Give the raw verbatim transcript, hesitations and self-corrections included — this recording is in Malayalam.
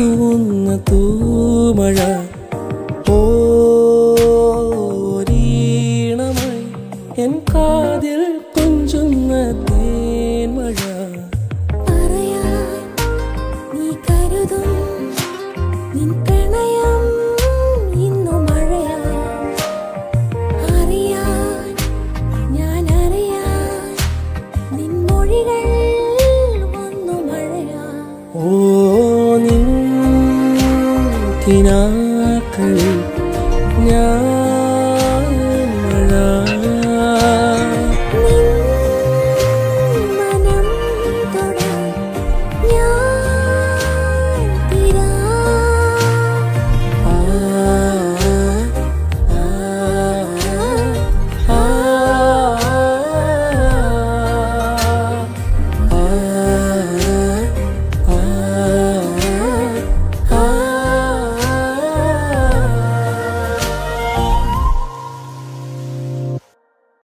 തൂവുന്ന തൂമഴ ഓരീണമായി എൻ കാതിൽ കൊഞ്ചുന്ന തേൻമഴ. നീ കരുതും നിൻ പ്രണയം ഇന്നു മഴയാ. അറിയാൻ ഞാൻ അറിയാൻ നിൻ മൊഴികൾ വന്നു മഴയാ. ഓ നിൻ കിനാക്കളിൽ ഞാൻ